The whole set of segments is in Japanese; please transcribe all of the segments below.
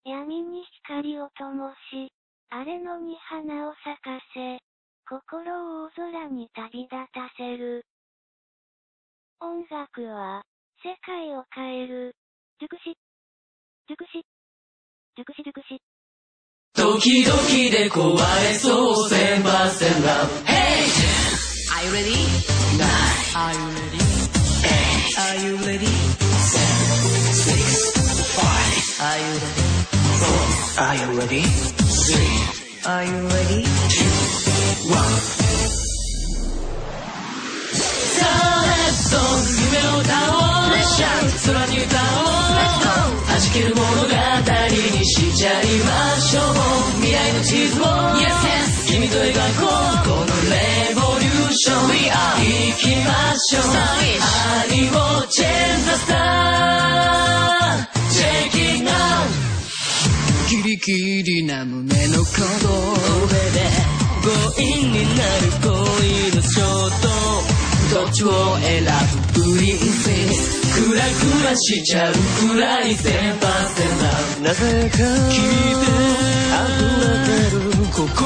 闇に光を灯し、荒れ野に花を咲かせ、心を大空に旅立たせる。音楽は、世界を変える。熟し、熟し、熟し熟し。 時々で壊れそう1000% love Hey! Are you ready? 9 Are you ready? 8 Are you ready? 7 6 5 Are you ready? 4 Are you ready? 3 Are you ready? 2 1さあ Let's go 夢を歌おう Let's shout 空に歌おう Let's go 弾ける物語にしちゃいましょう未来の地図を Yes yes 君と描こうこのレボリューション We are 行きましょう愛をチェンジザスター Check it out キリキリな胸の鼓動上で強引になる恋のショートどっちを選ぶプリンセスクラクラしちゃうくらい1000%なぜか君で溢れてる心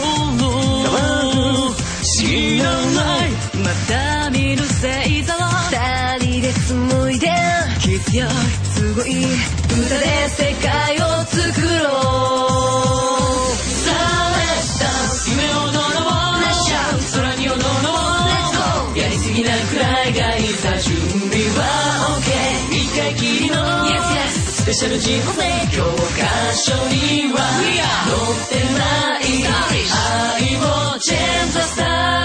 知らないまた見る星座二人で紡いでキスよりすごい歌で世界を作ろうさあ Let's dance 夢を乗ろう Let's shout 空に踊ろう Let's go やりすぎないくらいがいいさ準備は OK 一回きりの Yes yes スペシャル人生教科書には載ってない愛をチェンジザスター